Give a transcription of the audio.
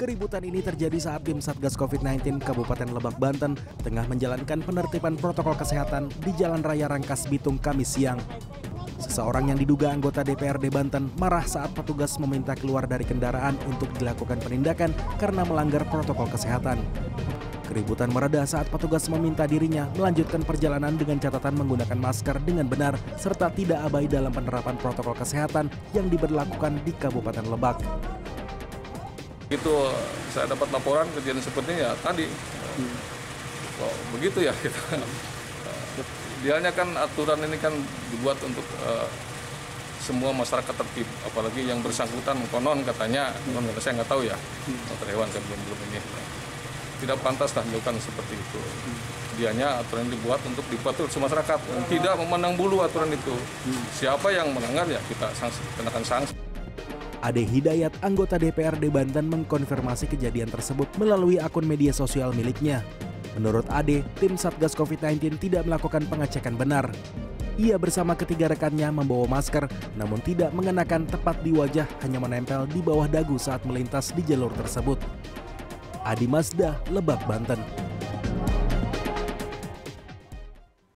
Keributan ini terjadi saat tim Satgas COVID-19 Kabupaten Lebak, Banten tengah menjalankan penertiban protokol kesehatan di Jalan Raya Rangkas Bitung Kamis siang. Seseorang yang diduga anggota DPRD Banten marah saat petugas meminta keluar dari kendaraan untuk dilakukan penindakan karena melanggar protokol kesehatan. Keributan mereda saat petugas meminta dirinya melanjutkan perjalanan dengan catatan menggunakan masker dengan benar serta tidak abai dalam penerapan protokol kesehatan yang diberlakukan di Kabupaten Lebak. Itu saya dapat laporan kejadian sepertinya tadi. Kok begitu ya kita. Idealnya kan aturan ini kan dibuat untuk semua masyarakat tertib, apalagi yang bersangkutan konon katanya, saya nggak tahu ya, dokter hewan saya belum ini. Tidak pantas lah dilakukan seperti itu. Idealnya aturan dibuat untuk dipatuhi masyarakat, tidak memandang bulu aturan itu. Siapa yang melanggar ya kita kenakan sanksi. Ade Hidayat, anggota DPRD Banten, mengkonfirmasi kejadian tersebut melalui akun media sosial miliknya. Menurut Ade, tim Satgas COVID-19 tidak melakukan pengecekan benar. Ia bersama ketiga rekannya membawa masker, namun tidak mengenakan tepat di wajah, hanya menempel di bawah dagu saat melintas di jalur tersebut. Adi Mazda, Lebak, Banten.